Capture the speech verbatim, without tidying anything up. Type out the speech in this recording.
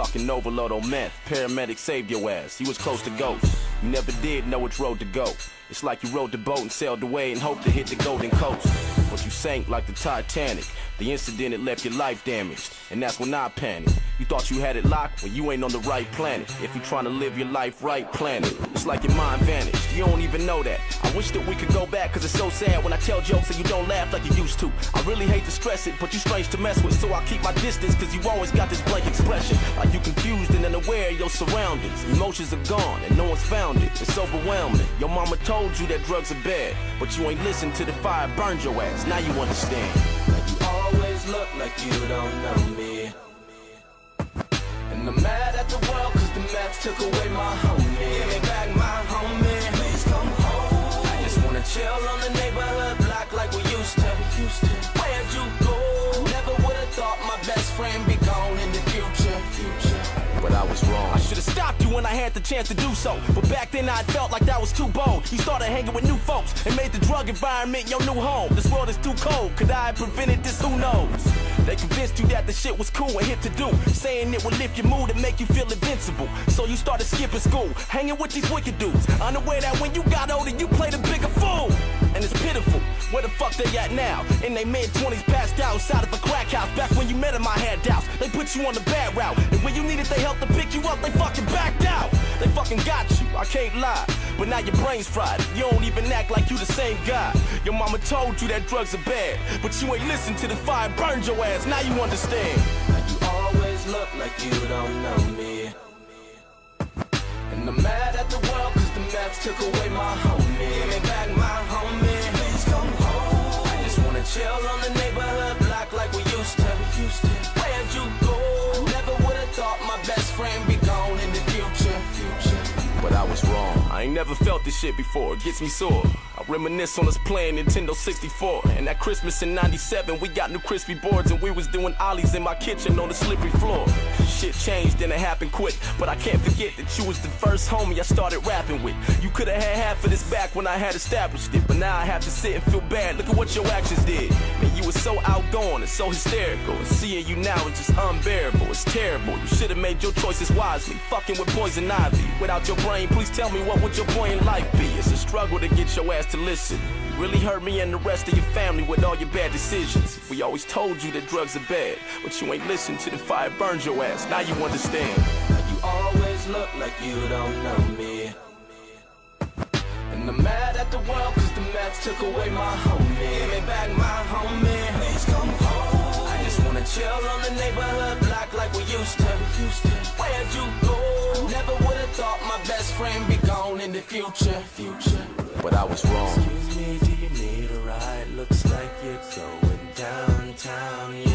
fucking overload on meth. Paramedics saved your ass. You was close to ghost. You never did know which road to go. It's like you rode the boat and sailed away and hoped to hit the golden coast. But you sank like the Titanic. The incident, it left your life damaged. And that's when I panicked. You thought you had it locked, well, you ain't on the right planet. If you trying to live your life right, plan it. It's like your mind vanished. You don't even know that. I wish that we could go back, cause it's so sad when I tell jokes and you don't laugh like you used to. I really hate to stress it, but you strange to mess with, so I keep my distance, cause you always got this blank expression. Like you confused and unaware of your surroundings. Emotions are gone and no one's found it. It's overwhelming. Your mama told you that drugs are bad, but you ain't listened to the fire burned your ass. Now you understand. Like you always look like you don't know me. And I'm mad at the world cause the meth took away my homie. Give me back my homie. Please come home. I just wanna chill on the neighborhood block like we used to. Used to. Where'd you go? Never would've thought my best friend be gone in the future. Future. But I was wrong. I should've stopped you when I had the chance to do so. But back then I felt like that was too bold. You started hanging with new folks and made the drug environment your new home. This world is too cold. Could I have prevented this? Who knows? They convinced you that the shit was cool and hit to do, saying it would lift your mood and make you feel invincible. So you started skipping school, hanging with these wicked dudes, unaware that when you got older you played a bigger fool. And it's pitiful, where the fuck they at now? In their mid twenties passed out outside of a crack house. Back when you met them I had doubts. They put you on the bad route, and when you needed they help to pick you up, they fucking backed out. They fucking got you, I can't lie. But now your brain's fried. You don't even act like you the same guy. Your mama told you that drugs are bad, but you ain't listened to the fire burned your ass. Now you understand. Like you always look like you don't know me. And I'm mad at the world cause the meth took away my homie. Give me back my homie. Please come home. I just wanna chill on the neighborhood block like we used to. Used to. Where'd you go? Never would've thought my best friend be gone in the future. Future. But I was wrong. I ain't never felt this shit before. It gets me sore. I reminisce on us playing Nintendo sixty-four. And that Christmas in ninety-seven, we got new crispy boards and we was doing ollies in my kitchen on the slippery floor. Shit changed and it happened quick, but I can't forget that you was the first homie I started rapping with. You could've had half of this back when I had established it, but now I have to sit and feel bad. Look at what your actions did. Man, you were so outgoing and so hysterical, and seeing you now is just unbearable. It's terrible. You should've made your choices wisely, fucking with poison ivy. Without your brain, please tell me, what would your point in life be? It's a struggle to get your ass to listen. You really hurt me and the rest of your family with all your bad decisions. We always told you that drugs are bad, but you ain't listened to the fire burned your ass. Now you understand. Like you always look like you don't know me. And I'm mad at the world cause the meth took away my homie. Give me back my homie. Please come home. I just wanna chill on the neighborhood block like we used to. Used to. Where'd you go? Never would've thought my best friend be gone in the future. Future. But I was wrong. Excuse me, do you need a ride? Looks like you're going downtown.